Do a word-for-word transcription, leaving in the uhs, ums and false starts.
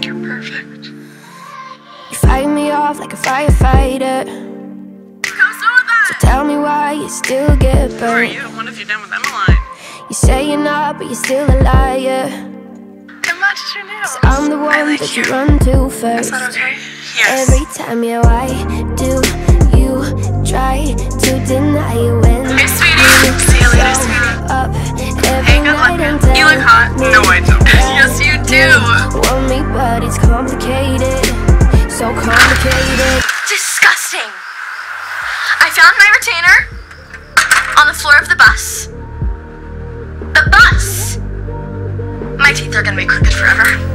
think you're perfect. You fight me off like a firefighter. So tell me why you still get burned. Who are you? What have you done with Emaline? You say you're not, but you're still a liar. I matched your nails. 'Cause I'm the one like that you. you run to first. Is that okay? Yes. Every time, yeah, why do you try to deny it when Okay, sweetie. See you later, show sweetie. up every Hey, good night and luck. tell You look hot. me No, I don't. that Yes, you do. want me, but it's complicated. So complicated. Disgusting! I found my retainer on the floor of the bus. The bus! My teeth are gonna be crooked forever.